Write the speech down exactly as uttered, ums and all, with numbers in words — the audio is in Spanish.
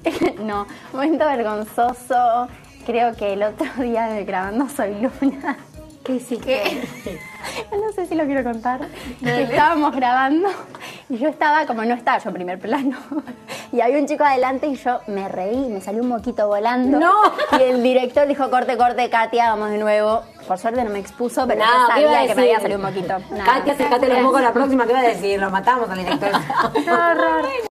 No, momento vergonzoso. Creo que el otro día de grabando Soy Luna. ¿Qué hiciste? No sé si lo quiero contar. Que estábamos grabando y yo estaba, como no estaba yo en primer plano, y había un chico adelante y yo me reí, me salió un moquito volando. ¡No! Y el director dijo, corte, corte, Katia, vamos de nuevo. Por suerte no me expuso, pero No, yo ¿qué iba a sabía que me decir? había salido un moquito. Nada. Katia, secate los mocos la próxima, ¿qué va a decir? Lo matamos al director. ¡Qué horror!